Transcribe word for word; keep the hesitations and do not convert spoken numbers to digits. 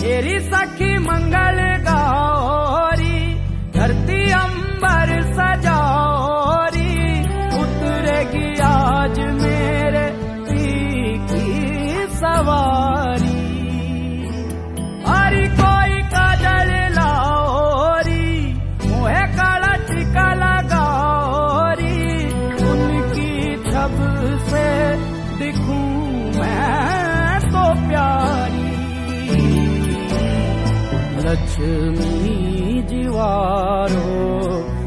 तेरी सखी मंगल गौरी, धरती अंबर सजौरी, उतरेगी आज मेरे पी की सवारी। हरी कोई काजल लाओरी, मोहे काला टीका लगाओरी, उनकी छब से दिखूं मैं तो प्यारी। लक्ष्मी जीवारो